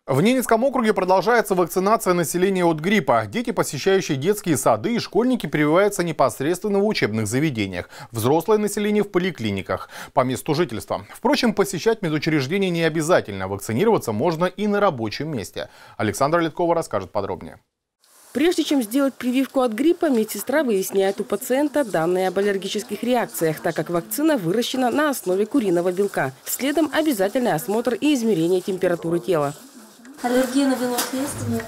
В Ненецком округе продолжается вакцинация населения от гриппа. Дети, посещающие детские сады, и школьники прививаются непосредственно в учебных заведениях. Взрослое население в поликлиниках по месту жительства. Впрочем, посещать медучреждения не обязательно. Вакцинироваться можно и на рабочем месте. Александра Литкова расскажет подробнее. Прежде чем сделать прививку от гриппа, медсестра выясняет у пациента данные об аллергических реакциях, так как вакцина выращена на основе куриного белка. Следом обязательный осмотр и измерение температуры тела. Аллергия на белок есть? Нет.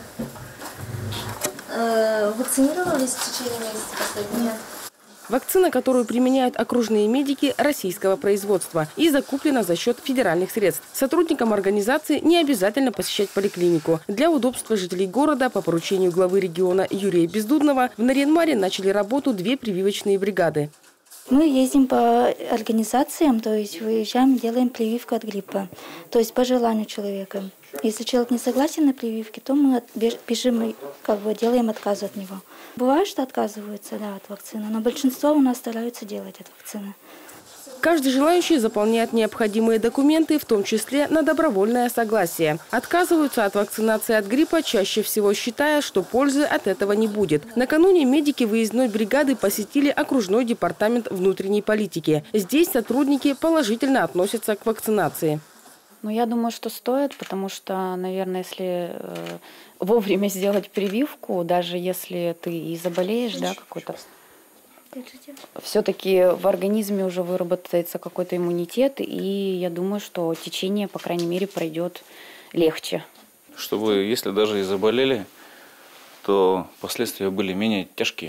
Вакцинировались в течение месяца последнего? Нет. Вакцина, которую применяют окружные медики, российского производства и закуплена за счет федеральных средств. Сотрудникам организации не обязательно посещать поликлинику. Для удобства жителей города по поручению главы региона Юрия Бездудного в Нарьян-Маре начали работу 2 прививочные бригады. Мы ездим по организациям, то есть выезжаем, делаем прививку от гриппа, то есть по желанию человека. Если человек не согласен на прививке, то мы пишем и делаем отказ от него. Бывает, что отказываются от вакцины, но большинство у нас стараются делать от вакцины. Каждый желающий заполняет необходимые документы, в том числе на добровольное согласие. Отказываются от вакцинации от гриппа, чаще всего считая, что пользы от этого не будет. Накануне медики выездной бригады посетили окружной департамент внутренней политики. Здесь сотрудники положительно относятся к вакцинации. Я думаю, что стоит, потому что, наверное, если вовремя сделать прививку, даже если ты и заболеешь, какой-то, все-таки в организме уже выработается какой-то иммунитет, и я думаю, что течение, по крайней мере, пройдет легче. Чтобы, если даже и заболели, то последствия были менее тяжкие,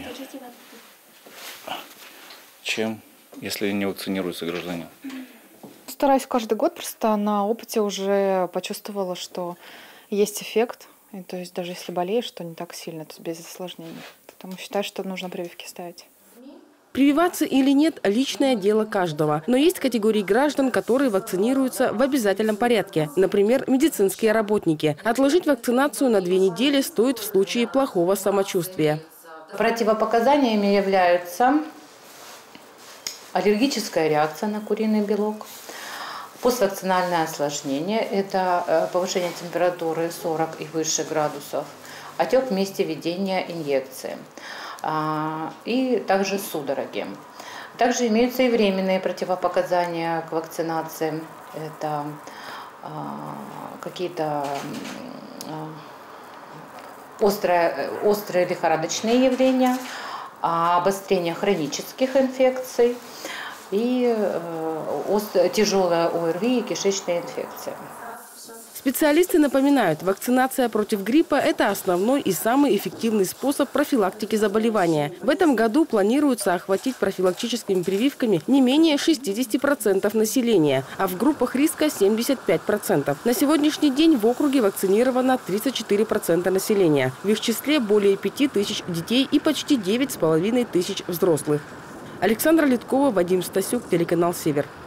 чем если не вакцинируются граждане. Стараюсь каждый год, просто на опыте уже почувствовала, что есть эффект. И, то есть даже если болеешь, то не так сильно, то есть без осложнений. Поэтому считаю, что нужно прививки ставить. Прививаться или нет – личное дело каждого. Но есть категории граждан, которые вакцинируются в обязательном порядке. Например, медицинские работники. Отложить вакцинацию на 2 недели стоит в случае плохого самочувствия. Противопоказаниями являются аллергическая реакция на куриный белок, поствакцинальное осложнение – это повышение температуры 40 и выше градусов, отек в месте введения инъекции и также судороги. Также имеются и временные противопоказания к вакцинации. Это какие-то острые лихорадочные явления, обострение хронических инфекций и тяжелая ОРВИ и кишечная инфекция. Специалисты напоминают, вакцинация против гриппа – это основной и самый эффективный способ профилактики заболевания. В этом году планируется охватить профилактическими прививками не менее 60% населения, а в группах риска – 75%. На сегодняшний день в округе вакцинировано 34% населения. В их числе более 5000 детей и почти 9500 взрослых. Александра Литкова, Вадим Стасюк, телеканал «Север».